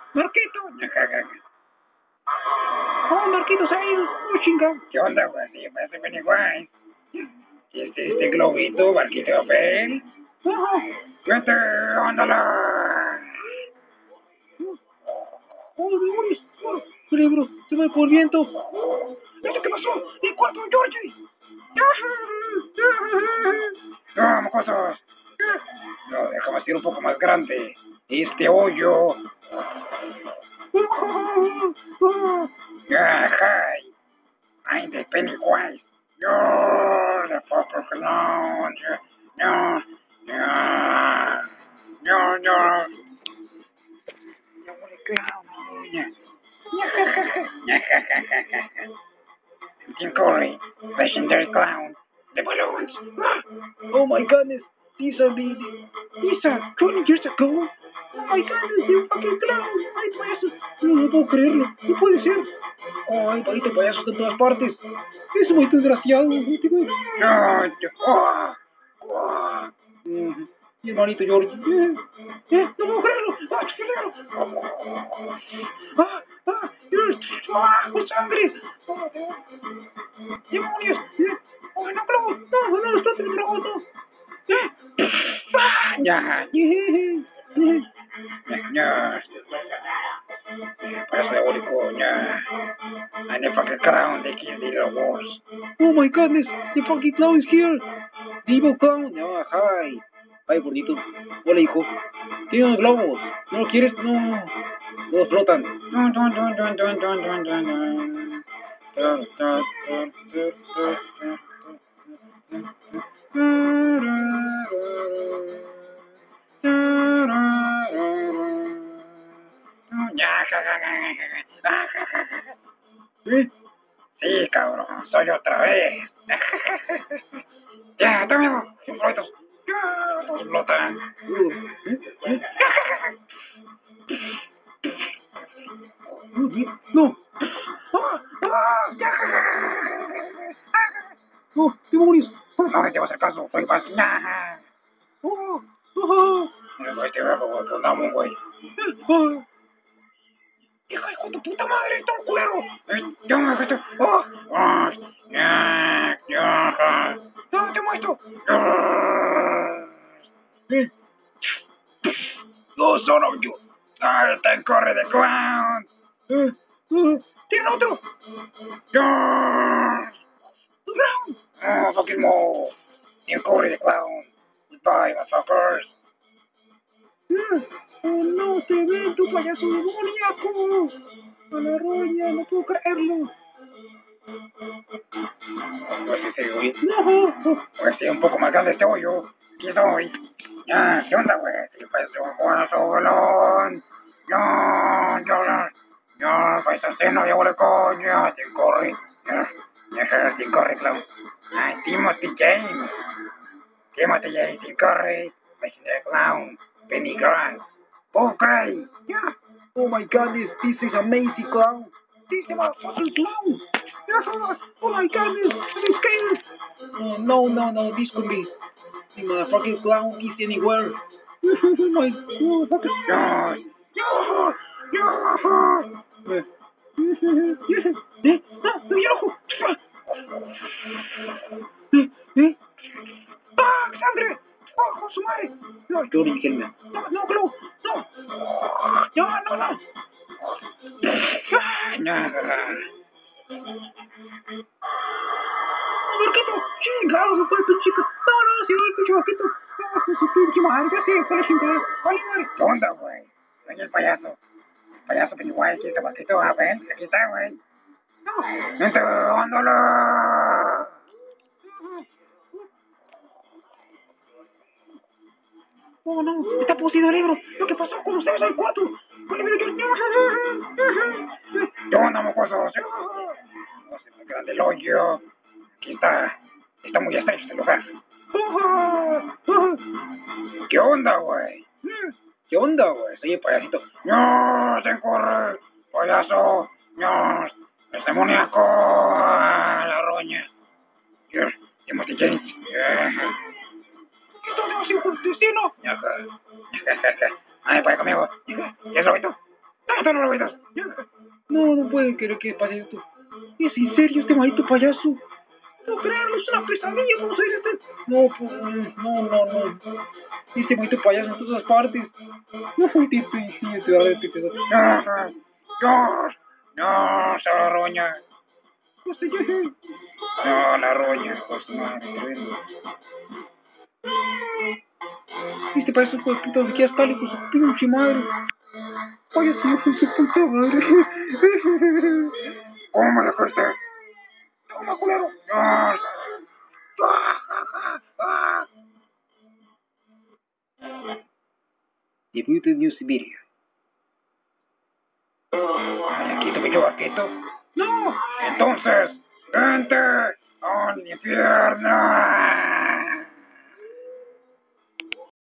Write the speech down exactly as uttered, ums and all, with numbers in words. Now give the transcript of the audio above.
Marquito. Oh, Marquito se ha ido. Oh, chinga. ¿Qué onda, güey? Sí, parece Pennywise. Este, este globito, Marquito de papel. Ajá. Vete, ándala. Oh, demonios. Oh, cerebro, se me fue el viento. ¿Esto qué pasó? ¡El cuarto de Georgie! ¡No, mocosos! No, déjame ser un poco más grande. Este hoyo. Yeah, hi. I'm the Pennywise. You're the fucker clown. No, no, no, no. Yo voy a clown. Tim Curry, legendary clown. The balloons. Oh my goodness. These are the... These are twenty years ago. Oh my goodness, you fucking clown. Ay, payasos. No, no puedo creerlo. No puede ser. Ay, hay payasos en todas partes. Es muy desgraciado. No, yo... Oh, oh. Mm, mi hermanito George. Eh, eh, no puedo creerlo. Ah, chiquilero. Ah, ah, ah, con sangre. Oh, demonios. Eh, oh, no, globo. No, no, está en el globo, no. Eh, ah, ya. Eh, eh, ya. Parece diabólico, ya. And the fucking clown, they kill the little wars. Oh my goodness, the fucking clown is here. The evil clown. No, hi. Hi, gordito. Hola, hijo. Tiene unos globos. ¿No lo quieres? No. No flotan. Dun, dun, dun, dun, dun, dun, dun, dun, dun. Dun, dun, dun, dun, dun, dun. ¿Sí? Sí, cabrón, soy otra vez. Ya, dame algo, flotos. Ya, todos flotan. No. No, demonios. No te vas a hacer caso, soy vacina. Oh, oh. No, este verbo, que andamos, güey. ¡Hija de tu puta madre! ¡Está un culero! ¡Ya me dejaste! ¡Oh! ¡Oh! ¡Ya! ¡Ya! ¡No, te muestro! ¡No, son of you! ¡Ah, te corre de clown! ¡Tiene otro! ¡Ya! ¡Clown! ¡Oh, fucking mo! ¡Tiene corre de clown! ¡Goodbye, motherfuckers! ¡Oh, no! ¡Te ven, tu payaso demoníaco! ¡A la roña! ¡No puedo creerlo! Pues sí, sí, güey. No. Pues sí, un poco más grande este hoyo. Aquí estoy. Ya, ¿qué onda, güey? Sí, parece un buenazo balón. Ya, ya, ya, pues asesino, ya huele coño. Tim Curry. Ya, ya, Tim Curry, clown. Ay, Timothy James. Timothy James, Tim Curry. Legendary clown. Penny Grant. Paul Gray. Yeah. Oh my God, this, this is amazing clown. This is a fucking clown. Oh my goodness, I'm scared. Uh, no, no, no, this could be. The motherfucking clown is anywhere. Oh my god, fucking. No, no, no. Eh, no, mi ojo. Eh, eh. ¡Ah, sangre! ¡Oh, su madre! No, yo dije, no, no, Glow, no. No, no, no. Ah, no. Marquito, chingado, se fue el pinche. No, no, si no, el pinche Marquito. Ah, su pinche madre, ya sé, fue la chingada. Vale, madre. ¿Qué onda, güey? Soy el payaso. El payaso Pennywise, aquí está Marquito, a ver, aquí está, güey. No. ¡Enterrándolo! Oh, no, está poseído el libro. Lo que pasó con ustedes al cuarto. Con el libro que... ¿Qué onda, mocosos? No sé, muy grande el hoyo. Aquí está. Está muy estrecho este lugar. ¿Qué onda, güey? ¿Qué onda, güey? Soy el payasito. ¡No! ¡Se corre! ¡Payaso! ¡No! ¡Es demoníaco! ¡La roña! ¡Dios! ¡Timothy James! ¡Esto es demasiado destino! ¡Ay, vaya conmigo! ¿Qué es lo que tú? puede creer que pase esto. ¿Es en serio este maldito payaso? No creerlo, es una pesadilla, ¿cómo se dice este? No, pues, no, no, no. Este maldito payaso en todas partes. No fue tipo, sí, te va a ver, te No, no, no, se la roña. no sé, yo sé. No, la roña, pues madre, tremendo. Este payaso hijo de puta, de que está con su pinche madre. Payaso hijo de su puta madre. ¿Cómo me dejaste? Toma, culero. No. Debuted New Siberia. Aquí te yo, vaquito. No. Entonces, vente al infierno.